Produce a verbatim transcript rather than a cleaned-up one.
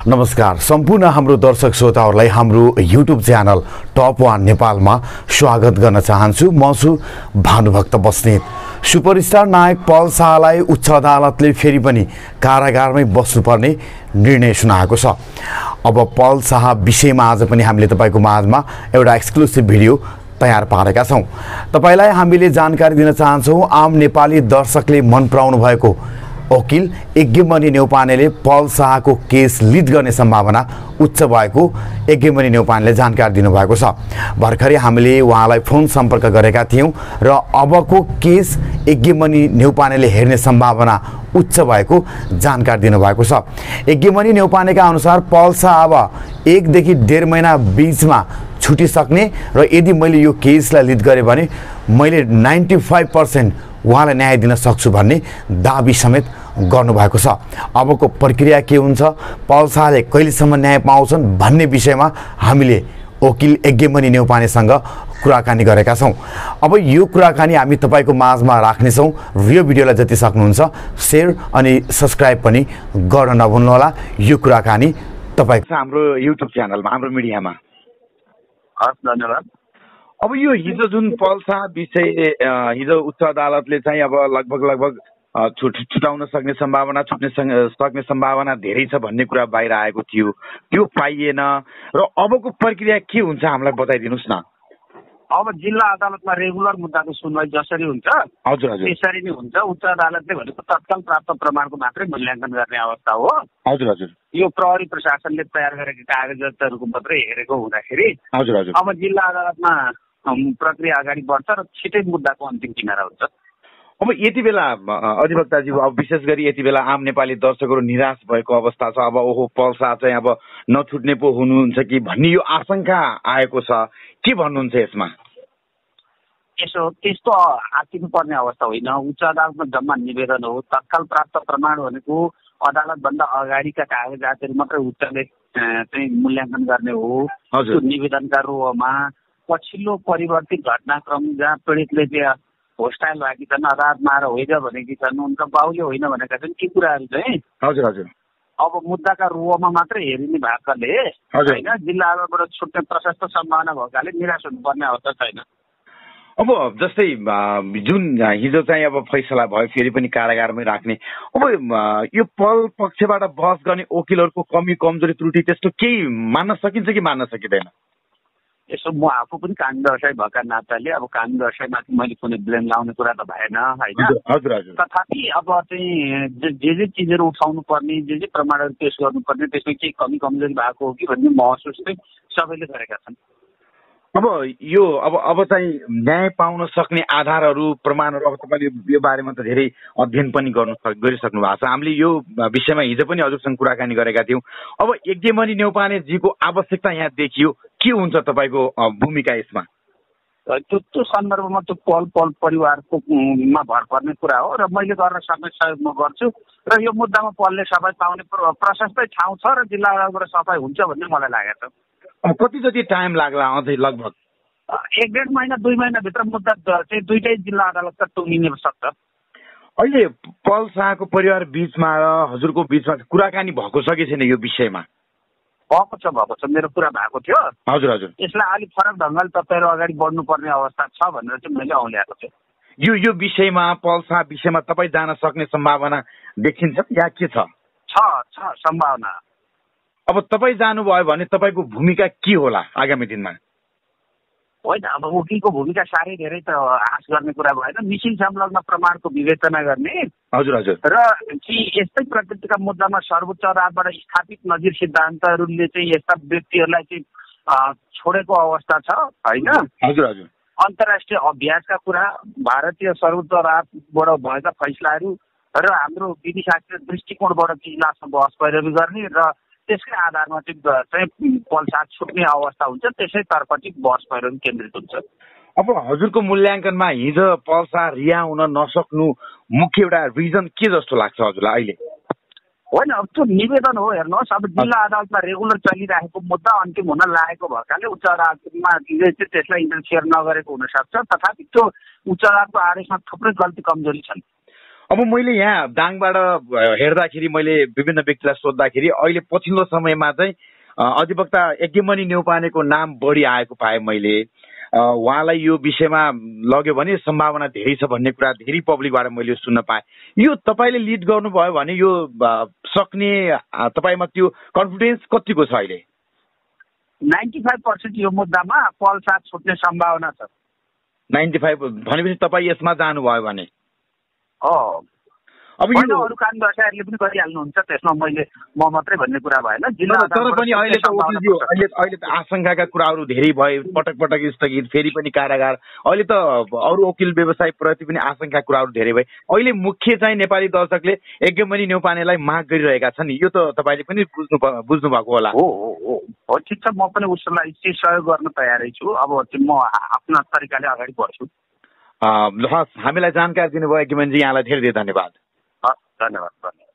नमस्कार सम्पूर्ण हाम्रो दर्शक श्रोताहरूलाई हाम्रो युट्युब च्यानल टप वान नेपालमा स्वागत गर्न चाहन्छु। म छु भानुभक्त बस्नेत। सुपरस्टार नायक पल शाहलाई उच्च अदालतले फेरि पनि कारागारमै बस्नुपर्ने निर्णय सुनाएको छ। अब पल शाह विषयमा आज पनि हामीले तपाईको माझमा एउटा एक्सक्लुसिभ भिडियो तयार पारेका छौं। तपाईलाई हामीले जानकारी दिन चाहन्छौं, आम नेपाली दर्शकले मन पराउनु भएको वकिल यज्ञमणि न्यौपानेले पल शाहको केस लिड गर्ने सम्भावना उच्च भएको यज्ञमणि न्यौपानेले जानकारी दिनुभएको छ। भर्खरै हामीले उहाँलाई फोन सम्पर्क गरेका थियौं र अबको केस यज्ञमणि न्यौपानेले हेर्ने सम्भावना उच्च भएको जानकारी दिनुभएको छ। यज्ञमणि न्यौपानेका अनुसार पल शाह अब एक देखि डेढ महिना बीचमा छुटिसक्ने र यदि मैले यो केसलाई लिड गरेँ भने मैले नाइन्टी फाइभ पर्सेन्ट उहाँलाई न्याय दिन सक्छु भन्ने दाबी समेत गर्नुभएको छ। अबको प्रक्रिया के हुन्छ, पल शाहले कहिलेसम्म न्याय पाउँछन् भन्ने विषयमा हामीले वकिल यज्ञमणि न्यौपानेसँग कुराकानी गरेका छौं। अब यो कुराकानी हामी तपाईको माझमा राख्नेछौं। यो भिडियोलाई जति सक्नुहुन्छ शेयर अनि सब्स्क्राइब पनि गर्न नभुल्नुहोला। यो कुराकानी तपाईको हाम्रो युट्युब च्यानलमा, हाम्रो मिडियामा। हस्, धन्यवाद। अब यो हिजो जुन पल शाह विषय हिजो उच्च अदालतले चाहिँ अब लगभग लगभग छुट छुटाउन सक्ने सम्भावना, छुट्ने सक्ने सम्भावना धेरै छ भन्ने कुरा बाहिर आएको थियो, त्यो पाइएन र अबको प्रक्रिया के हुन्छ हामीलाई बताइदिनुस् न। अब जिल्ला अदालतमा रेगुलर मुद्दाको सुनवाई जसरी हुन्छ हजुर हजुर त्यसरी नै हुन्छ। उच्च अदालतले भनेको तत्काल प्राप्त प्रमाणको मात्रै मूल्याङ्कन गर्ने अवस्था हो। हजुर हजुर यो प्रहरी प्रशासनले तयार गरेका कागजातहरूको मात्रै हेरेको हुँदाखेरि हजुर हजुर अब जिल्ला अदालतमा प्रक्रिया अगाडि बढ्छ र छिटै मुद्दाको अन्तिम किनारा हुन्छ। अब यति बेला अधिवक्ताजी, अब विशेष गरी यति बेला आम नेपाली दर्शकहरू निराश भएको अवस्था छ। अब ओहो पल शाह चाहिँ अब नछुट्ने पो हुनुहुन्छ कि भन्ने यो आशंका आएको छ, के भन्नुहुन्छ यसमा? यसो त्यस्तो आत्तिनुपर्ने अवस्था होइन। उच्च अदालतमा जम्मा निवेदन हो। तत्काल प्राप्त प्रमाण भनेको अदालतभन्दा अगाडिका कागजातहरू मात्रै उच्चले चाहिँ मूल्याङ्कन गर्ने हो। त्यो निवेदनका रोमा पछिल्लो परिवर्तित घटनाक्रम जहाँ पीडितले चाहिँ होस्टाइल भएकी छन्, अदालतमा आएर होइन भनेकी छन्, उनका बाउले होइन भनेका छन्, ती कुराहरू चाहिँ हजुर हजुर अब मुद्दाका रुवमा मात्रै हेरिने भएकाले होइन जिल्ला अदालतबाट छुट्ने प्रशस्त सम्भावना भएकाले निराश हुनुपर्ने अवस्था छैन। अब जस्तै जुन हिजो चाहिँ अब फैसला भयो फेरि पनि कारागारमै राख्ने, अब यो पल पक्षबाट बहस गर्ने वकिलहरूको कमी कमजोरी त्रुटि त्यस्तो केही मान्न सकिन्छ कि मान्न सकिँदैन? यसो म आफू पनि कानुन व्यवसाय भएका नाताले अब कानुन व्यवसायमाथि मैले कुनै ब्लेम लाउने कुरा त भएन होइन। हजुर हजुर तथापि अब चाहिँ जे जे चिजहरू उठाउनु पर्ने, जे जे प्रमाणहरू पेश गर्नुपर्ने त्यसमा केही कमी कमजोरी भएको हो कि भन्ने महसुस चाहिँ सबैले गरेका छन्। अब यो अब अब चाहिँ न्याय पाउन सक्ने आधारहरू, प्रमाणहरू, अब तपाईँले यो बारेमा त धेरै अध्ययन पनि गर्नु गरिसक्नु भएको छ। हामीले यो विषयमा हिजो पनि हजुरसँग कुराकानी गरेका थियौँ। अब यज्ञमणि न्यौपानेजीको आवश्यकता यहाँ देखियो, के हुन्छ तपाईँको भूमिका यसमा? त्यो त्यो सन्दर्भमा त्यो पल पल परिवारको मा भर पर्ने कुरा हो र मैले गर्न सक्ने सहयोग म गर्छु र यो मुद्दामा पलले सफाइ पाउने प्रशस्तै ठाउँ छ र जिल्ला अदालतबाट सफाइ हुन्छ भन्ने मलाई लागेको छ। कति जति टाइम लाग्ला अझै? लगभग एक डेढ महिना दुई महिनाभित्र मुद्दा चाहिँ दुईटै जिल्ला अदालतका टुङ्गिन सक्छ। अहिले पल शाहको परिवार बीचमा र हजुरको बीचमा कुराकानी भएको छ कि छैन यो विषयमा? भएको छ भएको छ मेरो कुरा भएको थियो। हजुर हजुर यसलाई अलिक फरक ढङ्गले तपाईँहरू अगाडि बढ्नुपर्ने अवस्था छ भनेर चाहिँ मैले औल्याएको थिएँ। यो यो विषयमा, पल शाह विषयमा तपाईँ जान सक्ने सम्भावना देखिन्छ या के छ? छ छ सम्भावना। अब तपाईँ जानुभयो भने तपाईँको भूमिका के होला आगामी दिनमा? होइन, अब वकिलको भूमिका साह्रै धेरै त आश गर्ने कुरा भएन। मिसिन संलग्न प्रमाणको विवेचना गर्ने हजुर हजुर र कि यस्तै प्रकृतिका मुद्दामा सर्वोच्च अदालतबाट स्थापित नजिर सिद्धान्तहरूले चाहिँ यस्ता व्यक्तिहरूलाई चाहिँ छोडेको अवस्था छ होइन। हजुर हजुर अन्तर्राष्ट्रिय अभ्यासका कुरा, भारतीय सर्वोच्च अदालतबाट भएका फैसलाहरू र हाम्रो विधिशास्त्रीय दृष्टिकोणबाट जिल्लासम्म बहस पैरवी गर्ने र त्यसकै आधारमा चाहिँ पल शाह छुट्ने अवस्था हुन्छ, त्यसैतर्फ चाहिँ बहस पैरवी केन्द्रित हुन्छ। अब हजुरको मूल्याङ्कनमा हिजो पल शाह रिहा हुन नसक्नु मुख्य एउटा रिजन के जस्तो लाग्छ हजुरलाई अहिले? होइन, अब त्यो निवेदन हो। हेर्नुहोस्, अब जिल्ला अदालतमा रेगुलर चलिरहेको मुद्दा अन्तिम हुन लागेको भएकाले उच्च अदालतमा चाहिँ त्यसलाई इन्टरफियर नगरेको हुनसक्छ। तथापि त्यो उच्च अदालतको आदेशमा थुप्रै गल्ती कमजोरी छन्। अब मैले यहाँ दाङबाट हेर्दाखेरि मैले विभिन्न व्यक्तिलाई सोद्धाखेरि अहिले पछिल्लो समयमा चाहिँ अधिवक्ता यज्ञमणि न्यौपानेको नाम बढी आएको पाएँ मैले। उहाँलाई यो विषयमा लग्यो भने सम्भावना धेरै छ भन्ने कुरा धेरै पब्लिकबाट मैले सुन्न पाएँ। यो तपाईँले लिड गर्नुभयो भने यो सक्ने तपाईँमा त्यो कन्फिडेन्स कतिको छ अहिले? नाइन्टी फाइभ पर्सेन्ट यो मुद्दामा पल साथ छुट्ने सम्भावना छ। नाइन्टी फाइभ भनेपछि तपाईँ यसमा जानुभयो भने हो। अब यो अरू कानुन व्यवसायीहरूले पनि गरिहाल्नुहुन्छ, त्यसमा मैले म मात्रै भन्ने कुरा भएन। तर पनि अहिले त वकिलज्यू अहिले अहिले त आशंकाका कुराहरू धेरै भए, पटक पटक स्थगित, फेरि पनि कारागार। अहिले त अरू वकिल व्यवसायप्रति पनि आशंका कुराहरू धेरै भए। अहिले मुख्य चाहिँ नेपाली दर्शकले यज्ञमणि न्यौपानेलाई माग गरिरहेका छन्, यो त तपाईँले पनि बुझ्नु बुझ्नु भएको होला। हो हो हो ठिक छ, म पनि उसलाई सहयोग गर्न तयारै छु। अब म आफ्ना तरिकाले अगाडि बढ्छु। ल, हामीलाई जानकारी दिनुभयो यज्ञमणिजी, यहाँलाई धेरै धेरै धन्यवाद। धन्यवाद।